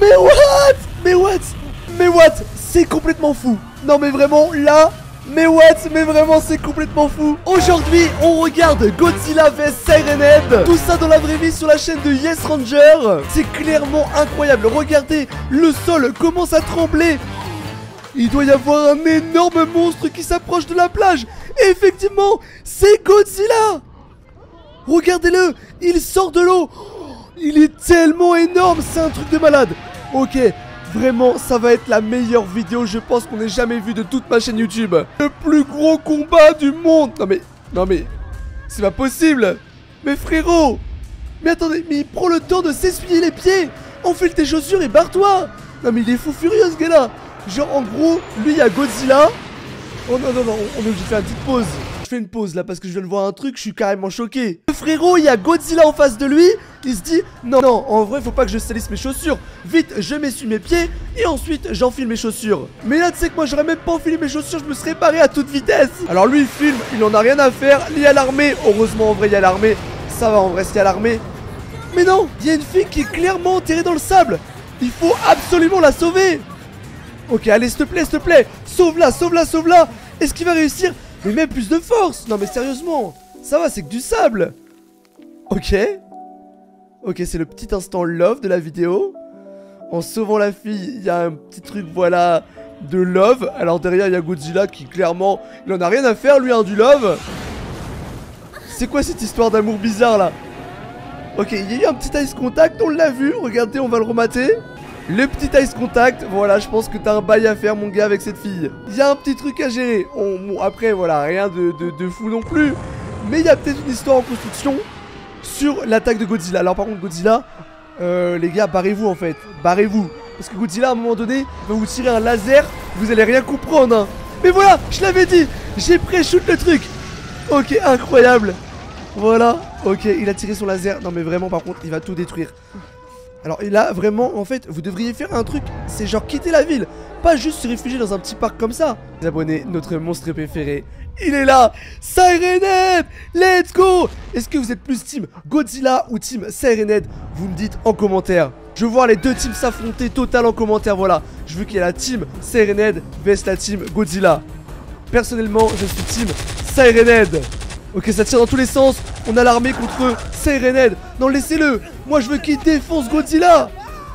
Mais what? C'est complètement fou. Non mais vraiment, là... Mais vraiment c'est complètement fou. Aujourd'hui on regarde Godzilla vs Sirenhead. Tout ça dans la vraie vie sur la chaîne de Yes Ranger. C'est clairement incroyable. Regardez, le sol commence à trembler. Il doit y avoir un énorme monstre qui s'approche de la plage. Et effectivement, c'est Godzilla. Regardez-le, il sort de l'eau. Il est tellement énorme, c'est un truc de malade. Ok, vraiment, ça va être la meilleure vidéo, je pense, qu'on ait jamais vue de toute ma chaîne YouTube. Le plus gros combat du monde. Non mais, c'est pas possible. Mais frérot, mais attendez, mais il prend le temps de s'essuyer les pieds. Enfile tes chaussures et barre-toi. Non mais il est fou furieux ce gars-là. Genre en gros, lui il y a Godzilla. Oh non, on est obligé de faire une petite pause. Je fais une pause là parce que je viens de voir un truc, je suis carrément choqué. Le frérot, il y a Godzilla en face de lui. Il se dit, non, en vrai, faut pas que je salisse mes chaussures. Vite, je m'essuie mes pieds et ensuite, j'enfile mes chaussures. Mais là, tu sais que moi, j'aurais même pas enfilé mes chaussures, je me serais barré à toute vitesse. Alors lui, il filme, il en a rien à faire. Il y a l'armée. Heureusement, en vrai, il y a l'armée. Ça va, en vrai, s'il y a l'armée. Mais non, il y a une fille qui est clairement enterrée dans le sable. Il faut absolument la sauver. Ok, allez, s'il te plaît. Sauve-la. Est-ce qu'il va réussir? Mais même plus de force. Non, mais sérieusement, ça va, c'est que du sable. Ok, c'est le petit instant love de la vidéo. En sauvant la fille, il y a un petit truc, voilà, de love. Alors derrière, il y a Godzilla qui, clairement, il en a rien à faire, lui, hein, du love. C'est quoi cette histoire d'amour bizarre, là? Ok, il y a eu un petit ice contact, on l'a vu. Regardez, on va le remater. Le petit ice contact, voilà, je pense que t'as un bail à faire, mon gars, avec cette fille. Il y a un petit truc à gérer. Bon, après, voilà, rien de fou non plus. Mais il y a peut-être une histoire en construction sur l'attaque de Godzilla. Alors par contre Godzilla, les gars, barrez-vous en fait. Barrez-vous. Parce que Godzilla à un moment donné va vous tirer un laser. Vous allez rien comprendre, hein. Mais voilà, je l'avais dit. J'ai pré-shoot le truc. Ok, incroyable. Voilà, ok, il a tiré son laser. Non mais vraiment par contre il va tout détruire. Alors et là vraiment en fait vous devriez faire un truc. C'est genre quitter la ville. Pas juste se réfugier dans un petit parc comme ça. Les abonnés, notre monstre préféré, il est là. Sirenhead, let's go. Est-ce que vous êtes plus team Godzilla ou team Sirenhead? Vous me dites en commentaire. Je veux voir les deux teams s'affronter total en commentaire, voilà. Je veux qu'il y ait la team Sirenhead vs la team Godzilla. Personnellement je suis team Sirenhead. Ok, ça tire dans tous les sens. On a l'armée contre Sirenhead. Non, laissez-le. Moi je veux qu'il défonce Godzilla.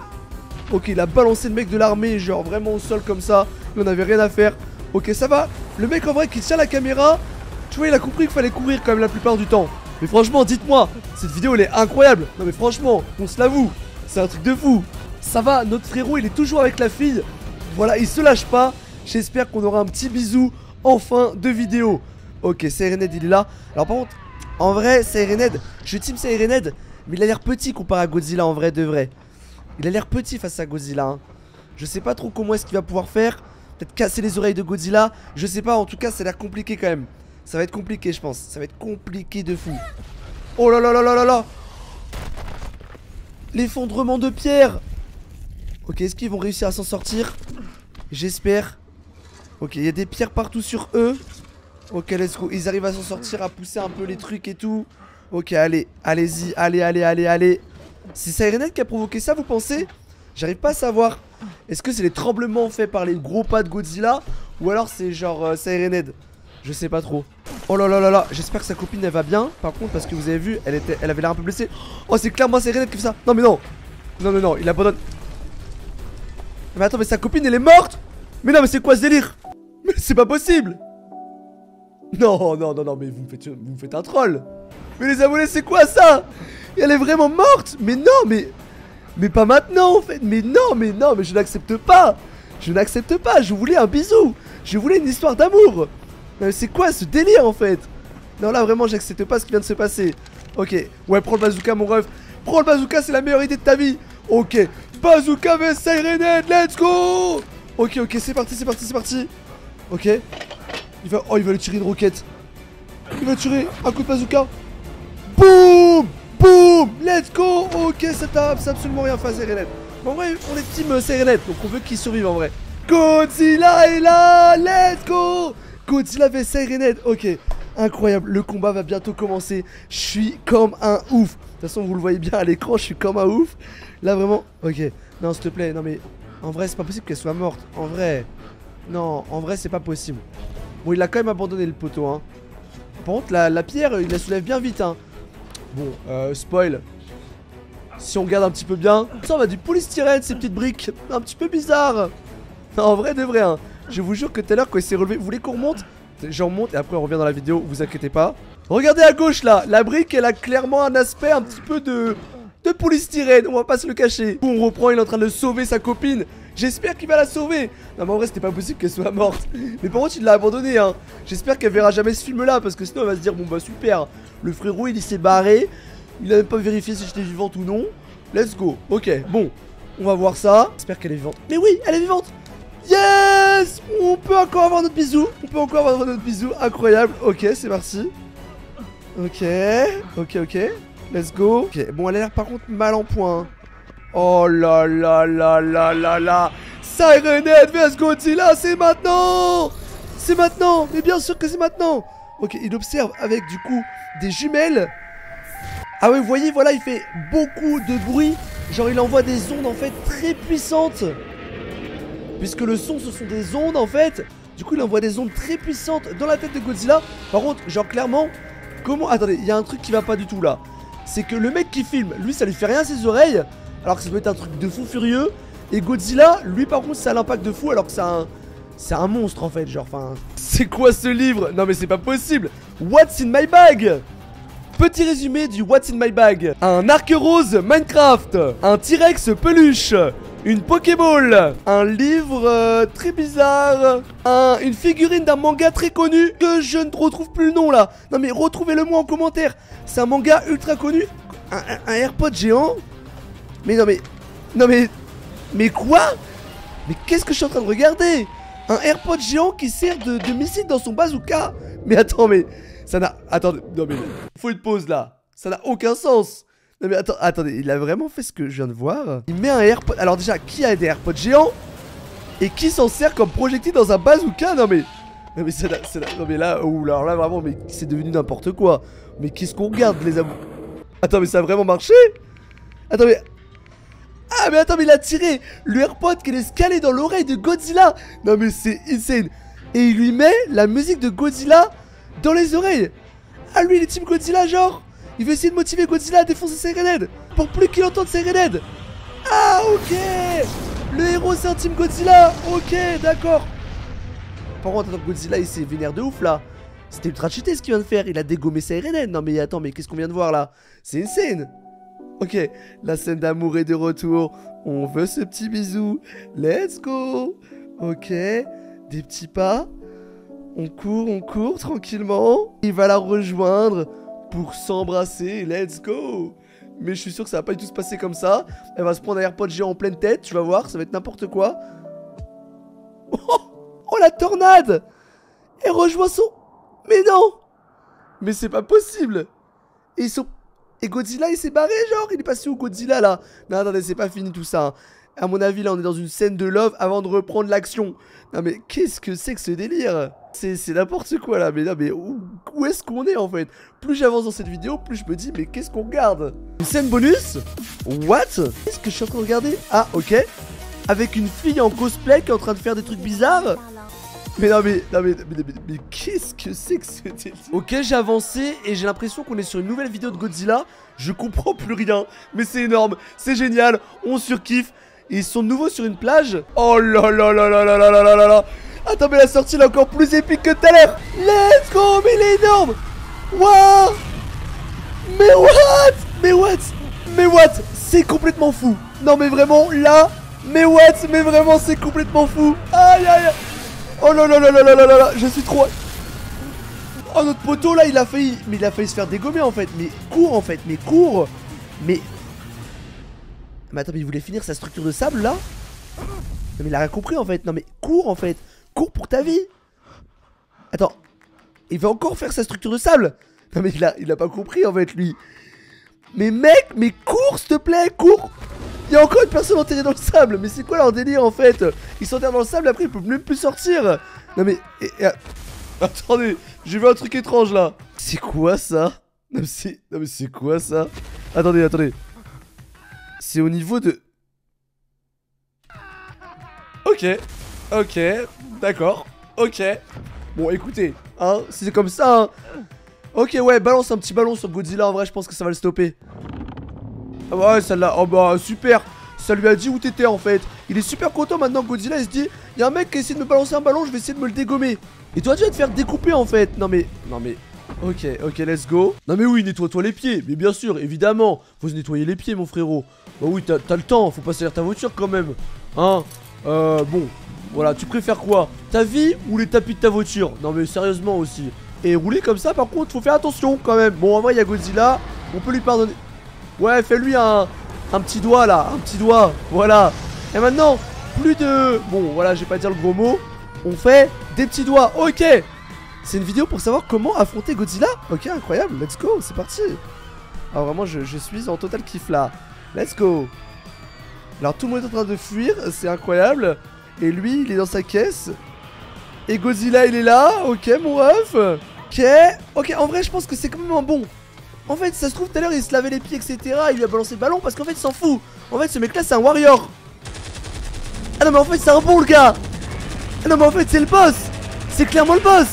Ok, il a balancé le mec de l'armée, genre vraiment au sol comme ça. Il en avait rien à faire. Ok, ça va. Le mec en vrai qui tient la caméra, tu vois, il a compris qu'il fallait courir quand même la plupart du temps. Mais franchement, dites-moi, cette vidéo elle est incroyable. Non mais franchement, on se l'avoue, c'est un truc de fou. Ça va, notre frérot il est toujours avec la fille. Voilà, il se lâche pas. J'espère qu'on aura un petit bisou en fin de vidéo. Ok, Sirenhead il est là. Alors par contre, en vrai, Sirenhead, je team Sirenhead, mais il a l'air petit comparé à Godzilla en vrai de vrai. Il a l'air petit face à Godzilla, hein. Je sais pas trop comment est-ce qu'il va pouvoir faire. Peut-être casser les oreilles de Godzilla. Je sais pas, en tout cas ça a l'air compliqué quand même. Ça va être compliqué je pense. Ça va être compliqué de fou. Oh là là là là là là. L'effondrement de pierre. Ok, est-ce qu'ils vont réussir à s'en sortir? J'espère. Ok, il y a des pierres partout sur eux. Ok, let's go. Ils arrivent à s'en sortir, à pousser un peu les trucs et tout. Ok, allez, allez-y, allez. C'est Sirenhead qui a provoqué ça, vous pensez? J'arrive pas à savoir. Est-ce que c'est les tremblements faits par les gros pas de Godzilla ou alors c'est genre Sirenhead? Je sais pas trop. Oh là là là là, j'espère que sa copine elle va bien. Par contre, parce que vous avez vu, elle avait l'air un peu blessée. Oh, c'est clairement Sirenhead qui fait ça. Non mais non. Non, il abandonne. Mais attends, mais sa copine elle est morte. Mais non, mais c'est quoi ce délire? Mais c'est pas possible. Non, mais vous me faites un troll. Mais les abonnés, c'est quoi ça? Elle est vraiment morte. Mais non, mais pas maintenant en fait. Mais non, mais je n'accepte pas. Je voulais un bisou. Je voulais une histoire d'amour. Mais c'est quoi ce délire en fait? Non, là vraiment j'accepte pas ce qui vient de se passer. Ok, ouais, prends le bazooka mon ref. Prends le bazooka, c'est la meilleure idée de ta vie. Ok, bazooka vs Sirenhead, let's go. Ok, c'est parti. Ok. Il va lui tirer une roquette. Il va tirer un coup de bazooka. Boum, let's go. Ok, ça tape, c'est absolument rien fait à Sirenhead. En vrai, on est team Sirenhead, donc on veut qu'il survive en vrai. Godzilla est là, let's go. Godzilla vs Sirenhead, ok. Incroyable, le combat va bientôt commencer. Je suis comme un ouf. De toute façon, vous le voyez bien à l'écran, je suis comme un ouf. Là, vraiment, ok. Non, s'il te plaît, non mais... En vrai, c'est pas possible qu'elle soit morte. En vrai. Non, en vrai, c'est pas possible. Bon, il a quand même abandonné le poteau, hein. Par contre, la pierre, il la soulève bien vite, hein. Bon, spoil. Si on regarde un petit peu bien, ça on va du polystyrène, ces petites briques. Un petit peu bizarre. Non, en vrai de vrai, hein. Je vous jure que tout à l'heure, quand il s'est relevé, vous voulez qu'on remonte? J'en remonte et après on revient dans la vidéo, vous inquiétez pas. Regardez à gauche là, la brique elle a clairement un aspect un petit peu de polystyrène, on va pas se le cacher. On reprend, il est en train de sauver sa copine. J'espère qu'il va la sauver. Non mais en vrai c'était pas possible qu'elle soit morte. Mais par contre il l'a abandonnée, hein. J'espère qu'elle verra jamais ce film là, parce que sinon elle va se dire bon bah super, le frérot il s'est barré. Il a même pas vérifié si j'étais vivante ou non. Let's go. Ok, bon, on va voir ça. J'espère qu'elle est vivante. Mais oui, elle est vivante. Yes! On peut encore avoir notre bisou. On peut encore avoir notre bisou. Incroyable. Ok, c'est parti. Ok. Ok. Let's go. Ok, bon, elle a l'air par contre mal en point. Oh là là là là là là. Sirenhead vs Godzilla, c'est maintenant! C'est maintenant! Mais bien sûr que c'est maintenant! Ok, il observe avec du coup des jumelles. Ah ouais, vous voyez, voilà, il fait beaucoup de bruit. Genre, il envoie des ondes en fait très puissantes. Puisque le son, ce sont des ondes en fait. Du coup, il envoie des ondes très puissantes dans la tête de Godzilla. Par contre, genre clairement, comment... Attendez, il y a un truc qui va pas du tout là. C'est que le mec qui filme, lui, ça lui fait rien à ses oreilles. Alors que ça peut être un truc de fou furieux. Et Godzilla, lui, par contre, ça a l'impact de fou. Alors que c'est un monstre en fait. Genre, enfin... C'est quoi ce livre? Non mais c'est pas possible. What's in my bag? Petit résumé du What's in my bag. Un arc rose Minecraft. Un T-Rex peluche. Une Pokéball, un livre très bizarre, une figurine d'un manga très connu que je ne retrouve plus le nom là. Non mais retrouvez-le moi en commentaire. C'est un manga ultra connu. Un AirPod géant. Mais mais quoi? Mais qu'est-ce que je suis en train de regarder? Un AirPod géant qui sert de missile dans son bazooka. Mais attends, mais ça n'a... Attendez, non mais faut une pause là. Ça n'a aucun sens. Non mais attendez, il a vraiment fait ce que je viens de voir. Il met un AirPod. Alors déjà, qui a des AirPods géants? Et qui s'en sert comme projectile dans un bazooka? Non mais ça non mais là, alors là vraiment, mais c'est devenu n'importe quoi. Mais qu'est-ce qu'on regarde les amours? Attends, mais ça a vraiment marché? Attends mais... Ah mais attends, mais il a tiré le AirPod qui est calé dans l'oreille de Godzilla. Non mais c'est insane. Et il lui met la musique de Godzilla dans les oreilles. Ah lui il est team Godzilla genre. Il veut essayer de motiver Godzilla à défoncer Sirenhead pour plus qu'il entende Sirenhead. Ah ok. Le héros c'est un team Godzilla. Ok d'accord. Par contre attends, Godzilla il s'est vénère de ouf là. C'était ultra cheaté ce qu'il vient de faire. Il a dégommé Sirenhead. Non mais attends, mais qu'est-ce qu'on vient de voir là? C'est insane. Ok, la scène d'amour est de retour. On veut ce petit bisou. Let's go. Ok, des petits pas. On court tranquillement. Il va la rejoindre pour s'embrasser. Let's go. Mais je suis sûr que ça va pas du tout se passer comme ça. Elle va se prendre un AirPod géant en pleine tête. Tu vas voir, ça va être n'importe quoi. Oh la tornade. Elle rejoint son... Mais non. Mais c'est pas possible. Et Godzilla il s'est barré genre. Il est passé où Godzilla là? Non attendez, c'est pas fini tout ça, hein. À mon avis là on est dans une scène de love avant de reprendre l'action. Non mais qu'est-ce que c'est que ce délire? C'est n'importe quoi là. Mais non mais où est-ce qu'on est en fait? Plus j'avance dans cette vidéo, plus je me dis mais qu'est-ce qu'on regarde? Une scène bonus? What? Qu'est-ce que je suis en train de regarder? Ah ok. Avec une fille en cosplay qui est en train de faire des trucs bizarres. Mais non mais qu'est-ce que c'est que ce délire? Ok, j'ai avancé et j'ai l'impression qu'on est sur une nouvelle vidéo de Godzilla. Je comprends plus rien, mais c'est énorme, c'est génial, on surkiffe. Et ils sont de nouveau sur une plage. Oh là là là là là là là là là. Attends, mais la sortie elle est encore plus épique que tout à l'heure. Let's go, mais il est énorme. Waouh. Mais what? C'est complètement fou. Non mais vraiment, là, mais vraiment c'est complètement fou. Aïe aïe. Oh là là là là là là là, je suis trop... Oh notre poteau là il a failli... Mais il a failli se faire dégommer en fait. Mais cours en fait, mais cours. Mais attends, mais il voulait finir sa structure de sable là? Non mais il a rien compris en fait. Non mais cours en fait. Cours pour ta vie. Attends. Il va encore faire sa structure de sable. Non mais il a pas compris en fait lui. Mais mec, mais cours s'il te plaît, cours. Il y a encore une personne enterrée dans le sable. Mais c'est quoi leur délire en fait? Ils s'enterrent dans le sable, après ils peuvent même plus sortir. Non mais... Attendez, j'ai vu un truc étrange là. C'est quoi ça? Non mais c'est quoi ça? Attendez. C'est au niveau de... Ok. Ok. D'accord. Ok. Bon, écoutez, hein, si c'est comme ça, hein. Ok, ouais, balance un petit ballon sur Godzilla. En vrai, je pense que ça va le stopper. Ah ouais, ça l'a... Oh bah, super. Ça lui a dit où t'étais, en fait. Il est super content maintenant, Godzilla. Il se dit, il y a un mec qui a essayé de me balancer un ballon, je vais essayer de me le dégommer. Et toi, tu vas te faire découper, en fait. Non, mais... Ok, ok, let's go. Non mais oui, nettoie-toi les pieds. Mais bien sûr, évidemment, faut se nettoyer les pieds, mon frérot. Bah oui, t'as le temps, faut pas salir ta voiture quand même. Hein. Bon, voilà, tu préfères quoi? Ta vie ou les tapis de ta voiture? Non mais sérieusement aussi. Et rouler comme ça, par contre, faut faire attention quand même. Bon, en vrai, il y a Godzilla, on peut lui pardonner. Ouais, fais-lui un petit doigt là, un petit doigt, voilà. Et maintenant, plus de... Bon, voilà, je vais pas dire le gros mot. On fait des petits doigts, ok. C'est une vidéo pour savoir comment affronter Godzilla. Ok, incroyable, let's go, c'est parti. Ah vraiment, je suis en total kiff là. Let's go. Alors tout le monde est en train de fuir, c'est incroyable. Et lui, il est dans sa caisse. Et Godzilla, il est là. Ok, mon ref. Ok, en vrai, je pense que c'est quand même un bon. En fait, ça se trouve, tout à l'heure, il se lavait les pieds, etc. Il lui a balancé le ballon parce qu'en fait, il s'en fout. En fait, ce mec-là, c'est un warrior. Ah non, mais en fait, c'est un bon, le gars. Ah non, mais en fait, c'est le boss. C'est clairement le boss.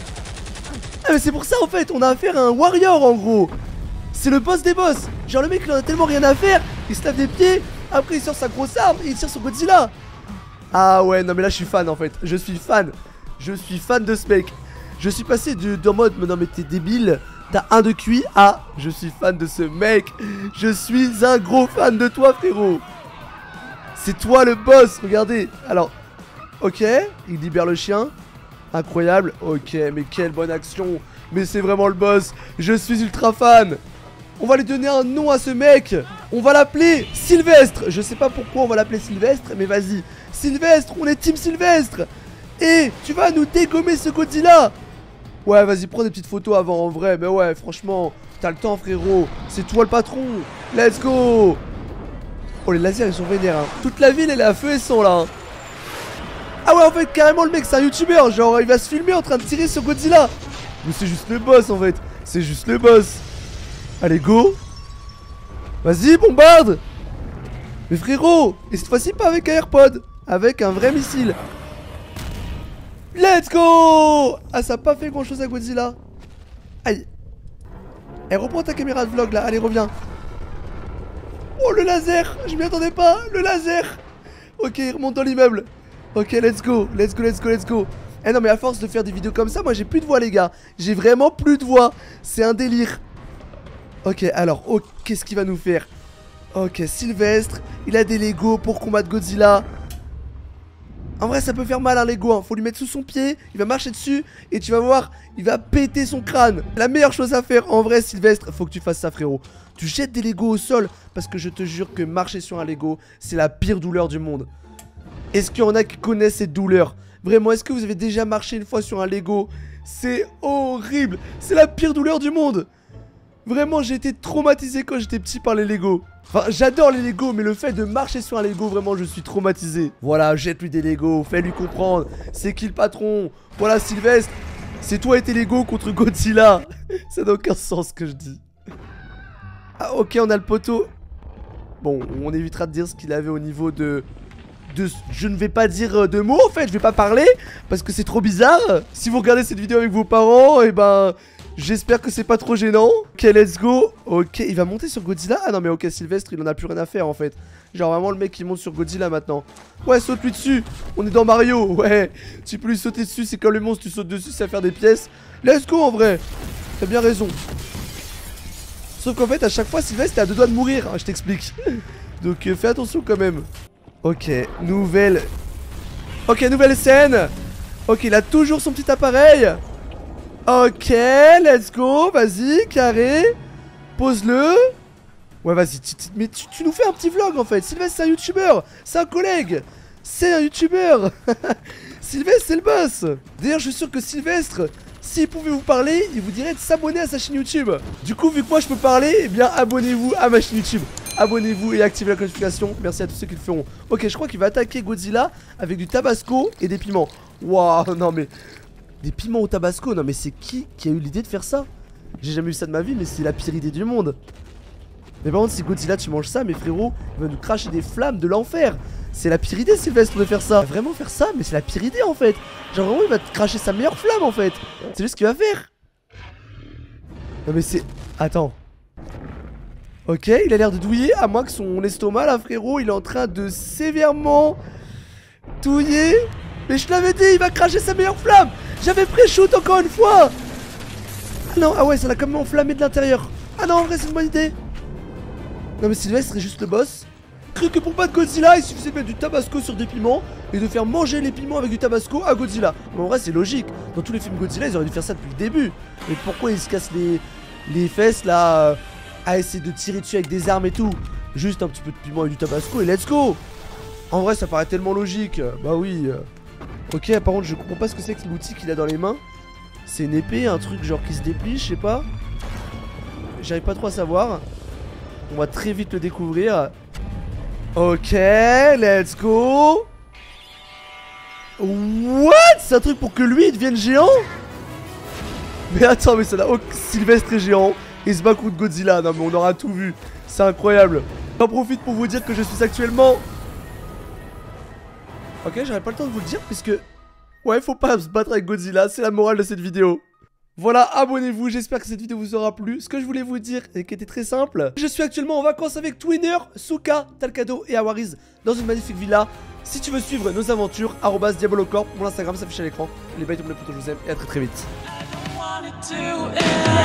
Ah mais c'est pour ça en fait, on a affaire à un warrior en gros. C'est le boss des boss. Genre le mec il en a tellement rien à faire, il se lave les pieds, après il sort sa grosse arme et il tire sur Godzilla. Ah ouais non mais là je suis fan en fait, je suis fan. Je suis fan de ce mec. Je suis passé de mode, mais non mais t'es débile, t'as un de QI à je suis fan de ce mec. Je suis un gros fan de toi frérot. C'est toi le boss, regardez. Alors, ok, il libère le chien. Incroyable, ok, mais quelle bonne action. Mais c'est vraiment le boss, je suis ultra fan. On va lui donner un nom à ce mec. On va l'appeler Sylvestre. Je sais pas pourquoi on va l'appeler Sylvestre, mais vas-y. Sylvestre, on est team Sylvestre. Et tu vas nous dégommer ce Godzilla. Ouais, vas-y, prends des petites photos avant en vrai. Mais ouais, franchement, t'as le temps frérot. C'est toi le patron. Let's go. Oh, les lasers ils sont vénères hein. Toute la ville elle est à feu et sang là hein. Ah ouais en fait carrément le mec c'est un youtubeur. Genre il va se filmer en train de tirer sur Godzilla. Mais c'est juste le boss en fait. C'est juste le boss. Allez go. Vas-y bombarde. Mais frérot. Et cette fois-ci pas avec un AirPod. Avec un vrai missile. Let's go. Ah ça a pas fait grand chose à Godzilla. Aïe. Eh reprends ta caméra de vlog là. Allez reviens. Oh le laser. Je m'y attendais pas. Le laser. Ok il remonte dans l'immeuble. Ok, let's go, let's go, let's go, let's go. Eh non mais à force de faire des vidéos comme ça, moi j'ai plus de voix les gars. J'ai vraiment plus de voix. C'est un délire. Ok, alors, oh, qu'est-ce qu'il va nous faire? Ok, Sylvestre, il a des Lego pour combattre Godzilla. En vrai ça peut faire mal un Lego hein. Faut lui mettre sous son pied, il va marcher dessus et tu vas voir, il va péter son crâne. La meilleure chose à faire en vrai Sylvestre, faut que tu fasses ça frérot. Tu jettes des Lego au sol parce que je te jure que marcher sur un Lego, c'est la pire douleur du monde. Est-ce qu'il y en a qui connaissent cette douleur? Vraiment, est-ce que vous avez déjà marché une fois sur un Lego? C'est horrible. C'est la pire douleur du monde. Vraiment, j'ai été traumatisé quand j'étais petit par les Lego. Enfin, j'adore les Lego, mais le fait de marcher sur un Lego, vraiment, je suis traumatisé. Voilà, jette-lui des Lego, fais-lui comprendre. C'est qui le patron? Voilà, Sylvestre. C'est toi et tes Lego contre Godzilla. Ça n'a aucun sens ce que je dis. Ah, ok, on a le poteau. Bon, on évitera de dire ce qu'il avait au niveau de... Je ne vais pas dire de mots en fait, je vais pas parler parce que c'est trop bizarre. Si vous regardez cette vidéo avec vos parents, et ben j'espère que c'est pas trop gênant. Ok, let's go. Ok, il va monter sur Godzilla. Ah non mais ok, Sylvestre il en a plus rien à faire en fait. Genre vraiment le mec il monte sur Godzilla maintenant. Ouais, saute lui dessus. On est dans Mario, ouais. Tu peux lui sauter dessus, c'est comme le monstre, tu sautes dessus, ça va faire des pièces. Let's go en vrai. T'as bien raison. Sauf qu'en fait à chaque fois Sylvestre t'es à deux doigts de mourir, hein, je t'explique. Donc fais attention quand même. Ok, nouvelle scène. Ok, il a toujours son petit appareil. Ok, let's go. Vas-y, carré. Pose-le. Ouais, vas-y, mais tu nous fais un petit vlog en fait. Sylvestre c'est un youtubeur. C'est un collègue. C'est un youtubeur. Sylvestre c'est le boss. D'ailleurs je suis sûr que Sylvestre, s'il pouvait vous parler, il vous dirait de s'abonner à sa chaîne YouTube. Du coup vu que moi je peux parler, eh bien abonnez-vous à ma chaîne YouTube. Abonnez-vous et activez la notification. Merci à tous ceux qui le feront. Ok, je crois qu'il va attaquer Godzilla avec du tabasco et des piments. Waouh, non mais... Des piments au tabasco, non mais c'est qui a eu l'idée de faire ça? J'ai jamais vu ça de ma vie, mais c'est la pire idée du monde. Mais par contre, si Godzilla tu manges ça, mes frérots, il va nous cracher des flammes de l'enfer. C'est la pire idée, Sylvestre, de faire ça. Vraiment faire ça, mais c'est la pire idée en fait. Genre vraiment, il va te cracher sa meilleure flamme en fait. C'est juste ce qu'il va faire. Non mais c'est... Attends. Ok, il a l'air de douiller, à moins que son estomac là, frérot, il est en train de sévèrement douiller. Mais je l'avais dit, il va cracher sa meilleure flamme. J'avais pré-shoot encore une fois. Ah non, ah ouais, ça l'a quand même enflammé de l'intérieur. Ah non, en vrai, c'est une bonne idée. Non mais Sylvestre est juste le boss. Cru que pour battre Godzilla, il suffisait de mettre du tabasco sur des piments et de faire manger les piments avec du tabasco à Godzilla. Mais en vrai, c'est logique. Dans tous les films Godzilla, ils auraient dû faire ça depuis le début. Mais pourquoi ils se cassent les fesses là à essayer de tirer dessus avec des armes et tout? Juste un petit peu de piment et du tabasco et let's go. En vrai, ça paraît tellement logique. Bah oui. Ok, par contre, je comprends pas ce que c'est que l'outil qu'il a dans les mains. C'est une épée, un truc genre qui se déplie, je sais pas. J'arrive pas trop à savoir. On va très vite le découvrir. Ok, let's go. What? C'est un truc pour que lui il devienne géant? Mais attends, mais ça n'a aucun... Sylvestre est géant. Il se bat contre Godzilla. Non mais on aura tout vu. C'est incroyable. J'en profite pour vous dire que je suis actuellement... Ok, j'aurais pas le temps de vous le dire puisque... Ouais, faut pas se battre avec Godzilla, c'est la morale de cette vidéo. Voilà, abonnez-vous, j'espère que cette vidéo vous aura plu. Ce que je voulais vous dire, et qui était très simple, je suis actuellement en vacances avec Twinner, Suka, Talcado et Awariz dans une magnifique villa. Si tu veux suivre nos aventures, @diabolocorp, mon Instagram s'affiche à l'écran. Les bails, tout le monde, je vous aime et à très vite.